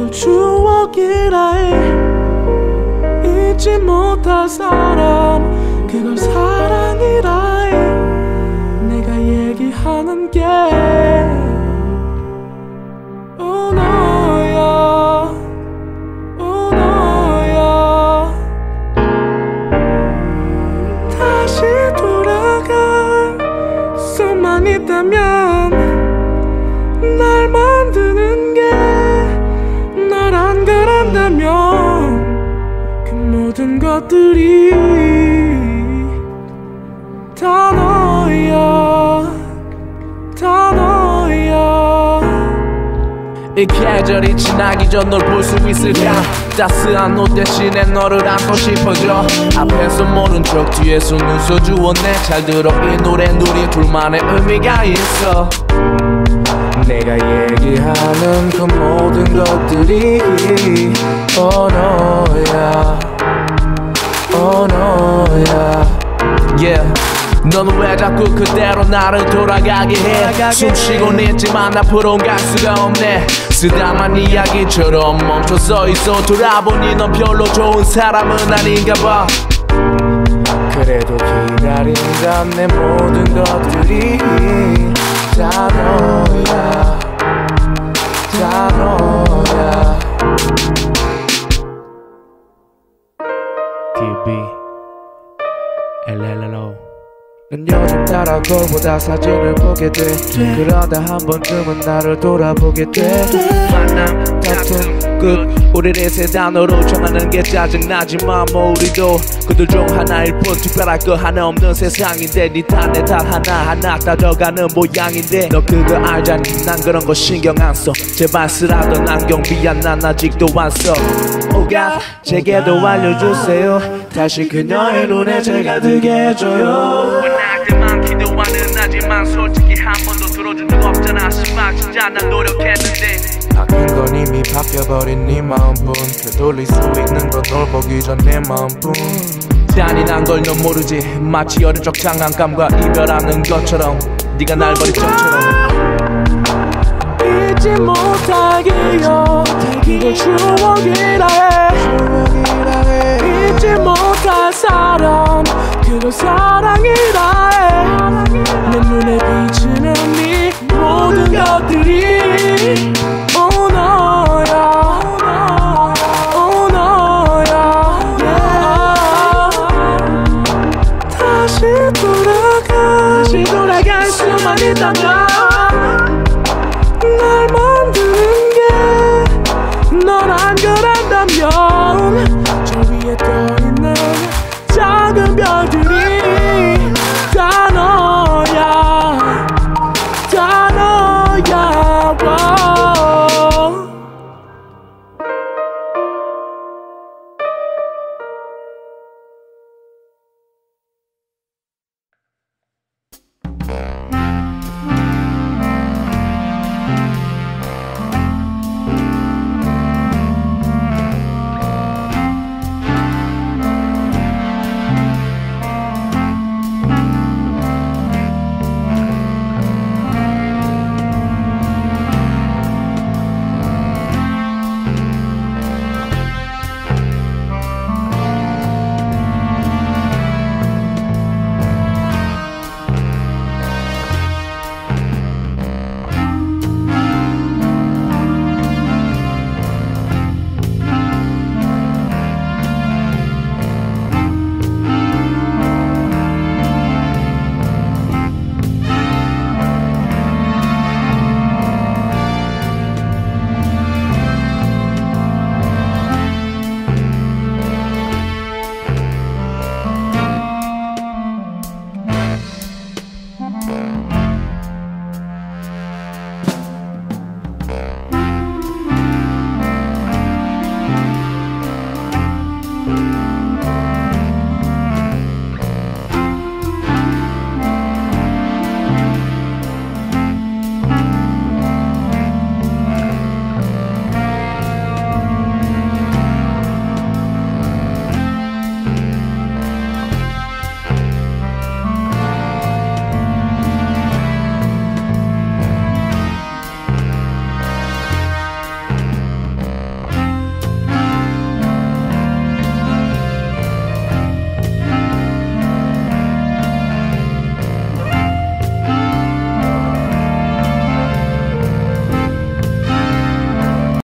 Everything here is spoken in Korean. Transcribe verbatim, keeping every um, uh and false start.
그걸 추억이라 해. 잊지 못할 사람 그걸 사랑이라 해. 내가 얘기하는 게 오 너야 오 너야. 다시 돌아갈 수만 있다면 날 만드는 게 널 안 그런다면 그 모든 것들이 다 너야 다 너야. 이 계절이 지나기 전 널 볼 수 있을까. 따스한 옷 대신에 너를 안고 싶어져. 앞에서 모른 척 뒤에서 웃어주었네. 잘 들어 이 노래는 우리 둘만의 의미가 있어. 내가 얘기하는 그 모든 것들이 오 너야 오 너야. yeah. 너는 왜 자꾸 그대로 나를 돌아가게 해. 숨쉬곤 있지만 앞으로 갈 수가 없네. 쓰다만 이야기처럼 멈춰 서 있어. 돌아보니 넌 별로 좋은 사람은 아닌가 봐. 그래도 기다린다. 내 모든 것들이 다 너야 다 너야. 디비 엘엘엘오. 넌 요즘 따라 거울보다 사진을 보게 돼. 그러다 한 번쯤은 나를 돌아보게 돼. 만남 다툼 끝 우리를 세 단어로 정하는 게 짜증나지만 뭐 우리도 그들 중 하나일 뿐. 특별할 거 하나 없는 세상인데 네 탓 내 탓 하나하나 따져가는 모양인데 너 그거 알잖니. 난 그런 거 신경 안 써. 제발 쓰라던 안경 미안 난 아직도 안 써. 오가 제게도 알려주세요. 다시 그녀의 눈에 제가 들게 해줘요. 원할 때만 기도하는 나지만 솔직히 한 번도 들어준 적 없잖아. 심막 진짜 난 노력했는데 바뀐 건 이미 바뀌어버린 네 마음뿐. 되돌릴 수 있는 건 널 보기 전 내 마음뿐. 잔인한 걸 넌 모르지. 마치 어릴 적 장난감과 이별하는 것처럼 네가 날 버린 적처럼. 잊지 못하기요 이걸 추억이라 해.